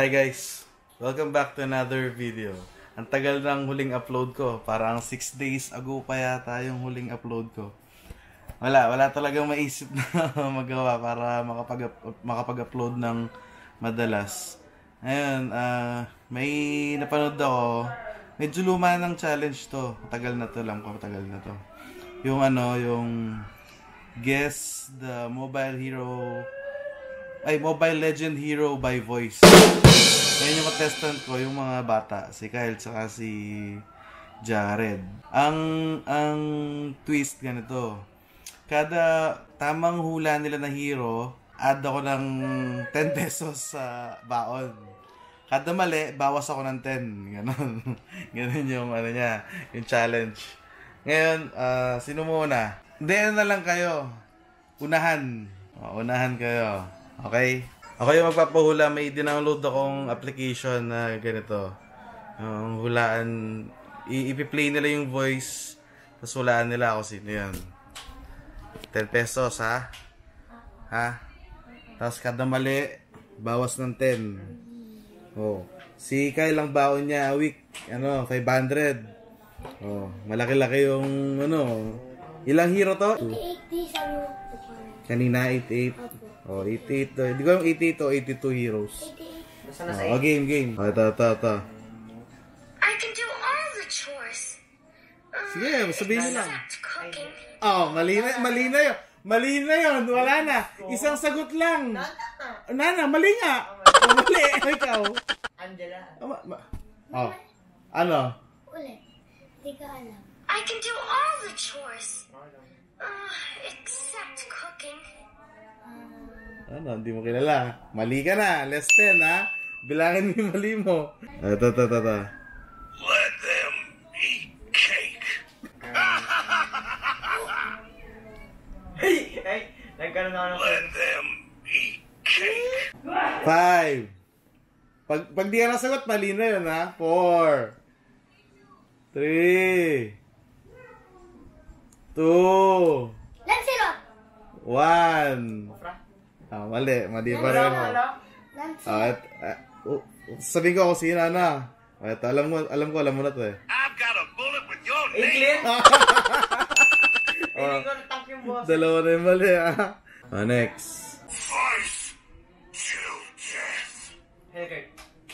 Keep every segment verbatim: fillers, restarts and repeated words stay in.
Hi guys! Welcome back to another video. Ang tagal ng huling upload ko. Parang six days ago pa yata yung huling upload ko. Wala, wala talagang maisip na magawa para makapag, makapag-upload ng madalas. Ayun, uh, may napanood ako. Medyo luma ng challenge to. Matagal na to lang ko, matagal na to. Yung ano, yung Guess the Mobile Hero... Ay, Mobile Legend Hero by Voice. Yan yung contestant ko, yung mga bata. Si Kyle, saka si Jared. Ang, ang twist ganito. Kada tamang hula nila na hero, add ako ng ten pesos sa baon. Kada mali, bawas ako ng ten. Ganon. Ganon yung, ano niya, yung challenge. Ngayon, uh, sino muna? Hindi, ano na lang kayo. Unahan. O, unahan kayo. Okay? Ako yung magpapahula. May dinownload akong application na ganito. Yung hulaan, i-play nila yung voice, tapos hulaan nila ako sino yan. ten pesos, ha? Ha? Tapos kada mali, bawas ng ten. Oh. Si Kyle lang baon niya a week, ano, five hundred. Oh, malaki-laki yung, ano, ilang hero to? eighty-eight sabi mo. Kanina, eighty-eight. Oh, eighty-eight. Hindi ko yung eighty-eight o eighty-two heroes. eighty-eight. Oh, game, game. Oh, ito, ito, ito. I can do all the chores. Sige, sabihin mo lang. Except cooking. Oh, mali na, mali na yun. Mali na yun. Wala na. Isang sagot lang. Nana, mali nga. Oh, mali. Ikaw. Angela. Oh, ma ma oh. Ano? Ulit. Hindi ka alam. I can do all the chores. Uh, except cooking. Ano, hindi mo kilala. Mali ka na. Less ten, ha? Bilangin mo yung mali mo. Ito, ito, ito, ito. Let them eat cake. Hey, hey, nagkaroon ako ng... Let them eat cake. Five. Pag, pag di ka nasagot, mali na yun, ha? Four. Three. Two. Lancelot. One. Ah, mali. Mali pa rin mo. Lancelot. Ah, et, uh, uh, sabihin ko ako sino na. Ah, ito, alam mo, alam ko, alam mo na to eh. I've got a bullet with your name. Inclin? Oh, Hindi ko natap yung boss. dalawa na yung mali, ah. Ah, next. Vice till death. Helgert.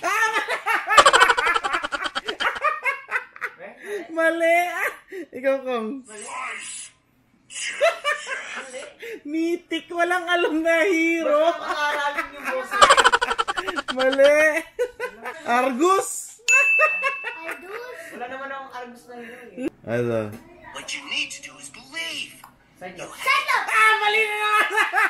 Mali! Ah! Ikaw, Kong. Vice till death. Mythic, walang alam na hero. Makaragin yung boss. Mali! Argus! Aldous. Wala naman akong Argus na hero eh. Ano? What you need to do is believe. Cyclops. Cyclops. Ah, mali na naman!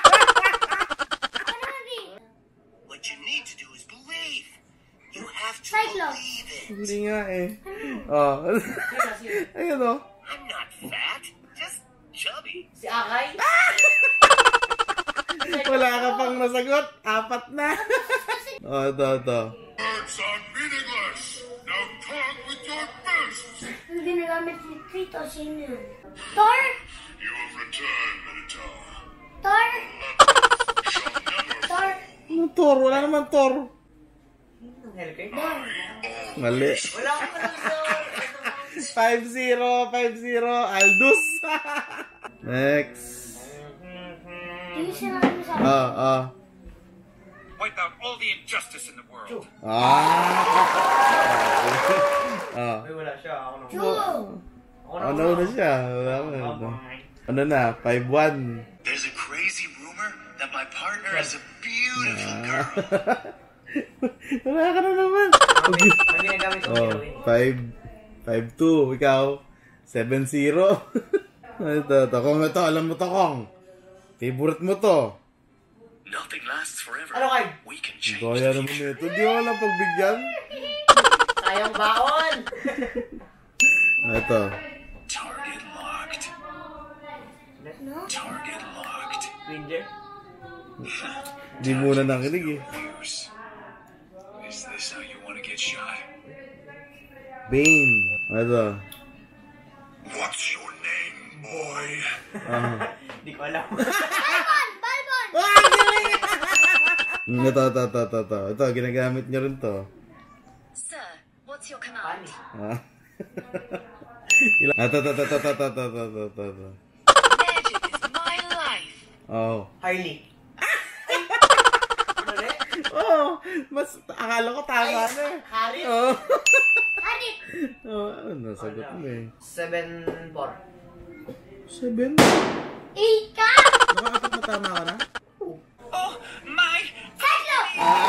Ano na di? What you need to do is believe. You have to Cyclops. believe it. Hindi nga eh. Oh. Sino, sino? Ayun o. I'm not fat, just chubby. Si Akay? Wala ka pang nasagot. Apat na. Oh, ito, ito. Words are meaningless. Now talk with your fists. Hindi nagamit si Trito. Sino yun? Thor? You have returned, Minotaur. Thor? Shall never Thor? Ano Thor? Wala naman Thor. Helgert? Mali. Wala akong alam five zero, five zero. Aldous. Next. Hindi siya namin sa... Ah, ah. wipe out all the injustice in the world. Ah. Ah. Ay, wala siya. Ako na. Chu! Ako na. Ano na siya? Wala na. Ano na? five one. There's a crazy rumor that my partner is a beautiful girl. Wala ka na naman. Hindi nagamit yung Oh, heroine. five, five two. Ikaw, seven zero. Ito, ito. Kung ito, alam mo to, Kong. Favorite mo to. Nothing lasts forever. Ano kay? We can change Gaya the naman future. ito. Di mo lang pagbigyan. Sayang baon! Ito. Target locked. No? Target locked. Winger? Di muna nakinig eh. Use. Is this how you want to get shot? Bane. Ito. What's your name, boy? Ah. Hindi ko alam. Balbon! Balbon! Ah, galing! Mm, Ito, ito, ito, ito, ito. Ito, ginagamit nyo rin to. Sir, what's your command? Ah. Ito, ito, ito, ito, ito, ito, ito, ito, ito, ito. Magic is my life. Oh. Harley. Mali? Oh, mas, akala ko tama na eh. Harit? Oh. Harit! Oh, ano, sagot mo eh. seven four. Seven? Ika! Nakakapag na tama ka na? Oh, my... Tatlo!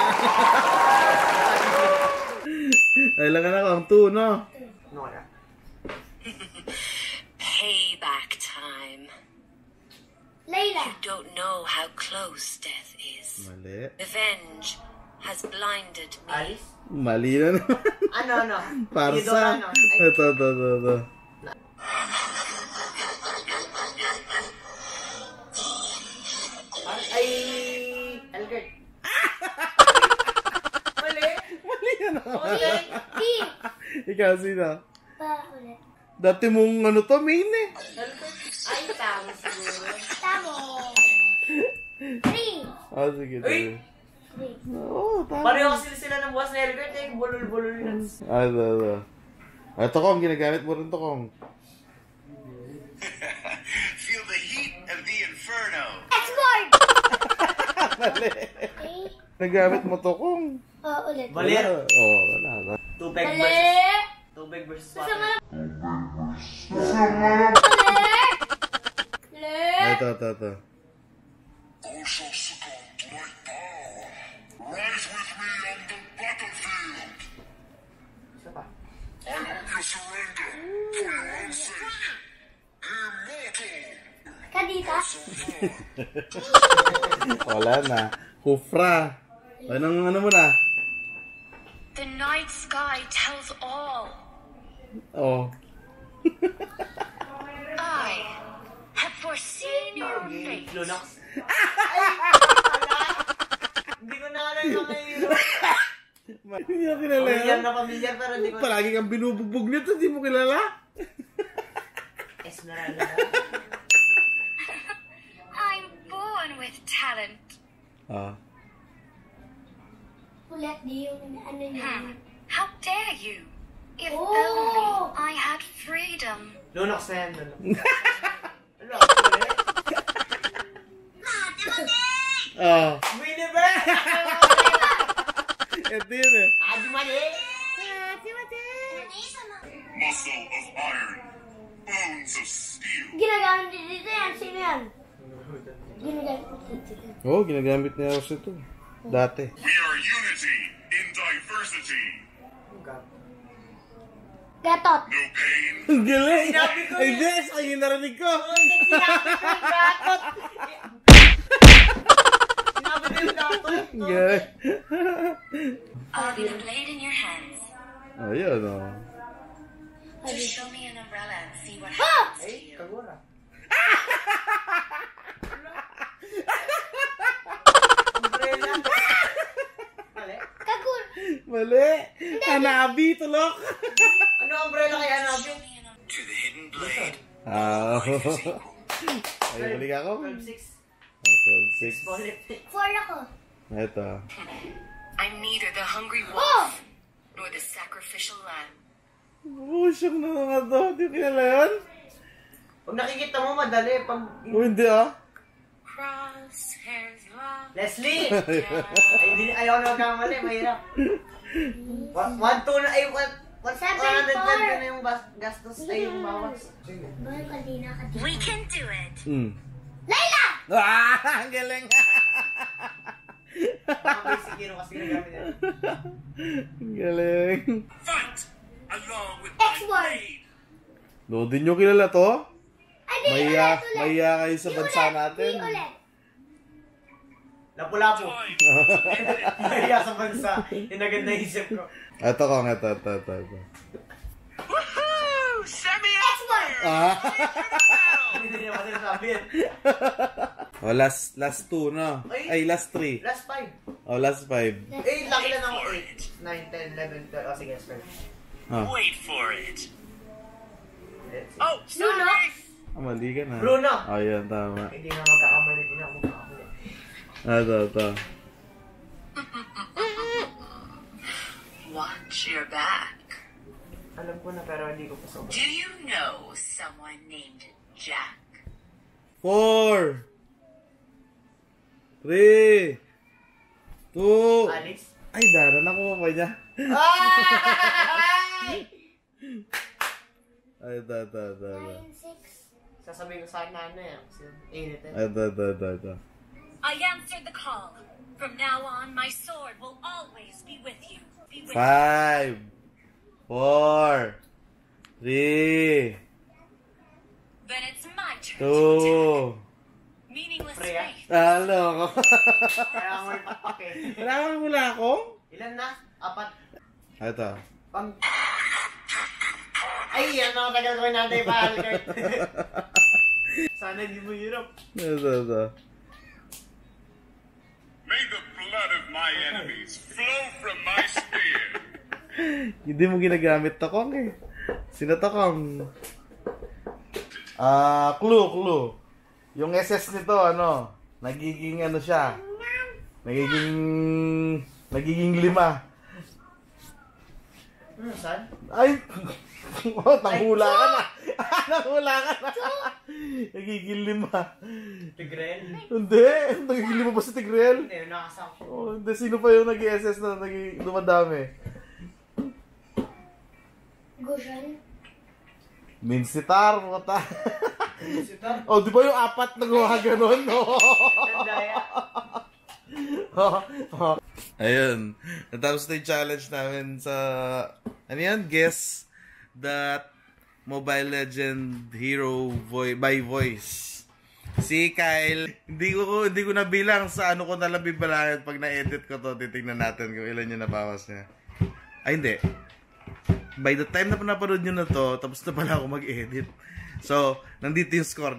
Ay, lang ka na kang two, no? Ano kaya? Payback time. Layla. You don't know how close death is. Mali. Revenge has blinded me. Alice? Mali na naman. Ano, ano? Parsa. Theodore, ano? Ay, Ito, ito, ito, ito. ay... Elgert. Mali? Mali ka na. Mali? Ikaw, sino? Pa ulit. Dati mong ano to, main eh. Elgert? Ay, tama siguro. Tamo. Three. Ah, sige, sige. Uy! Three. Oo, tama. Pareho kasi sila ng buwas na Elgert eh. Bulol-bulol na. Ah, ito, ito. Ito, Kong, ginagamit mo rin to, Kong. Feel the heat of the inferno. X-board. Mali. Okay. Nagamit mo to, Kong. Oh, ulit. Mali. Wala. Oo, wala. wala. Tubig Mali. versus... Tubig versus Gusto mo water. na... Mali. Ah, ito, ito, ito. Thou shalt succumb to my power. Rise with me on the battlefield. Isa pa. I hope you surrender for your own sake. Immortal. Kadita. Wala na. Hufra. Anong ano mo na? The night sky tells all. Oh. I have foreseen your fate. Lunox. Ay! Wala! Hindi ko na alam yung mga hero. Hindi ako kilala Pamilyar yan. na pamilyar pero hindi ko... Palagi kang binubugbog nito, hindi mo kilala? Esmeralda. I'm born with talent. Ah. Ulit di yung ano niya. Hmm. How dare you? If Oh! only I had freedom. Lunox na yan, Lunox. Lunox, mali? Ah. Winnie ba? Ito yun eh. Adi mali? Muscle of iron. Bones of steel. Ginagamit din dito yan. Sino yan? Ginagamit dito yan. Oo, oh, ginagamit niya ako ito. Dati. We are unity in diversity. Gatot. No pain. Ang galing! Sinabi ko Ay, yun. Des! Ay, yun narinig ko! Sinabi ko yung gatot. Sinabi ko yung gatot. Ang galing! I'll be the blade in your hands. Oh, yun oh. Just show me an umbrella and see what happens to Ay, you. kagura. Umbrella. Mali? Kagur. Mali! Hanabi, tulok! Ano umbrella kaya nabi? To the hidden blade. Ah. Ay, balik ako. twelve six. Oh, twelve six. Bonnet. Four ako. Ito. I'm neither the hungry wolf nor the sacrificial lamb. Busyok na nga to. Hindi ko kilala yun? Pag nakikita mo, madali. Pag... Oh, hindi ah. Crosshairs lost. Leslie! Ay, hindi, ayaw na magkamali. Mahirap. One, one, two na, ay, one, one, Seven, one hundred four. twenty na yung bas, gastos, ay, yung bawas. We can do it. Hmm. Layla! Ah! Ang galing! Mga basic hero kasi nagamit yan. Ang galing! Fight along with X-Word. my blade. No, din nyo kilala to? Ay, di, Maya, ulit, ulit. maya kayo sa Di bansa ulit, natin. di ulit. Lapu-lapu. Time. Mahiya sa bansa. Yung agad naisip ko. Ito ko, ito, ito, ito, ito. Woohoo! Semi X-Word. Ah! Hindi niya kasi nasabi yan. Oh, last, last two, no? Ay, last three. Last five. Oh, last five. Eh, laki lang ako. eight, nine, ten, eleven, twelve. Oh, sige, start. Ah, Wait for it. Let's see. Oh, Bruno. ah, mali ka na. Bruno. Oh, yan, tama. Hindi na magkakamali. Hindi na ako magkakamali. Ah, ito, ito. Watch your back. Alam ko na pero hindi ko pa sobrang. Do you know someone named Jack? Four. Three. Two. Alice? Ay, Dara, nakuha pa niya. Ay! Ay, da, da, da, da. Nine, six. Sasabihin ko sa akin na ano yan. Kasi init eh. Ay, da, da, da, da. I answered the call. From now on, my sword will always be with you. Be with Five. Four. Three. Then it's my turn to Two. attack. Meaningless Freya? faith. Talo ko. Kaya mo okay. Wala kang hula ko? Ilan na? Apat. Ito. Pang... Ay, yan mga tagal ko natin pa, Albert. Sana di mo hirap. Ito, ito. May the blood of my enemies flow from my spear. Hindi mo ginagamit Tokong eh. Sino Tokong? Ah, clue, clue. Yung S S nito, ano, nagiging ano siya. Nagiging, nagiging lima. Hmm, saan? Ay, oh, nanghula ka na. Nanghula ka na. Nagiging lima. Tigrel? Hindi, nagiging lima ba si Tigrel? Hindi, nakasama ko. Oh, hindi, sino pa yung nag-S S na naging dumadami? Gushan. Minsitar, mata. Sita? Oh, di ba yung apat nagawa ganun? No? Nandaya. Ayun. Natapos na yung challenge namin sa, ano yan? Guess that Mobile Legend hero vo- by voice. Si Kyle, hindi ko hindi ko nabilang sa ano ko nalang bibalangin pag na-edit ko to. Titingnan natin kung ilan yung nabawas niya. Ay, hindi. By the time na napanood nyo na to, tapos na pala ako mag-edit. So, nandito yung score.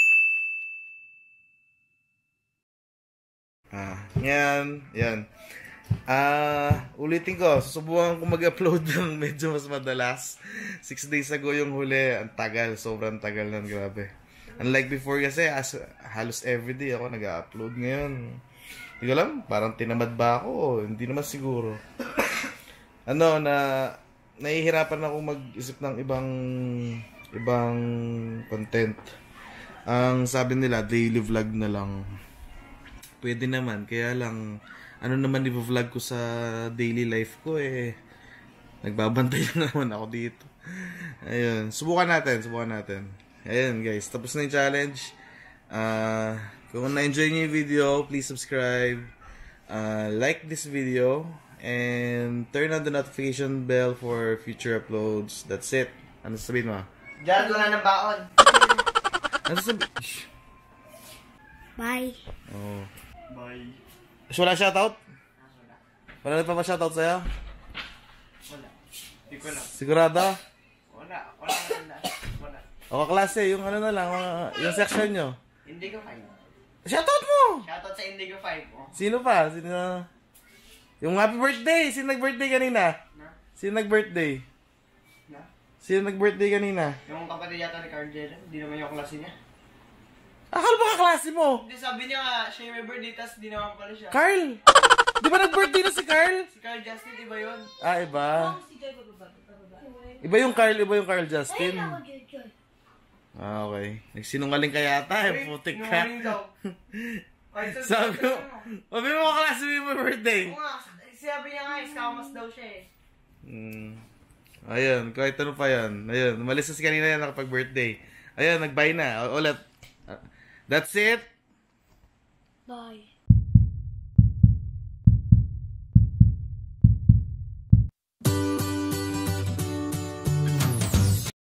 Ah, yan, yan. Ah, ulitin ko, susubukan ko mag-upload ng medyo mas madalas. Six days ago yung huli, ang tagal, sobrang tagal nun, grabe. Unlike before kasi, as, halos everyday ako nag-upload ngayon. Hindi ko alam, parang tinamad ba ako, o hindi naman siguro. Ano, na, nahihirapan ako mag-isip ng ibang, ibang content. Ang sabi nila, daily vlog na lang. Pwede naman, kaya lang, ano naman i-vlog ko sa daily life ko eh. Nagbabantay na naman ako dito. Ayun, subukan natin, subukan natin. Ayun guys, tapos na yung challenge. Uh, kung na-enjoy niyo yung video, please subscribe. Uh, like this video. And turn on the notification bell for future uploads. That's it. Ano sabihin mo? Jared, wala ng baon. Ano sabihin? Bye. Oh. Bye. So, wala shoutout? Wala. Wala na pa ba shoutout sa'yo? Wala. Hindi ko lang. Sigurado? Wala. Wala. Wala. Wala. O kaklase, yung ano na lang, uh, yung section nyo. Indigo five. Shoutout mo! Shoutout sa Indigo five. Oh. Sino pa? Sino? Yung happy birthday! Sino nag-birthday kanina? Na? Sino nag-birthday? Na? Sino nag-birthday kanina? Yung kapatid yata ni Carl Jelen. Hindi naman yung klase niya. Akala ba kaklase mo? Hindi, sabi niya nga, siya yung may birthday, tas di naman pala siya. Carl! Di ba nag-birthday na si Carl? Si Carl Justin, iba yun. Ah, iba. Iba yung Carl, iba yung Carl Justin. Ayun ako, Joy. Ah, okay. Nagsinungaling ka yata eh, putik ka. Sinungaling daw. Ay, Sabi mo, sabi mo kaklase mo yung birthday. Oo nga, sabi niya nga, scammers daw siya eh. Hmm. Ayun, kahit ano pa yan. Ayun, umalis na si kanina yan nakapag-birthday. Ayun, nag-bye na. Ulit. That's it. Bye.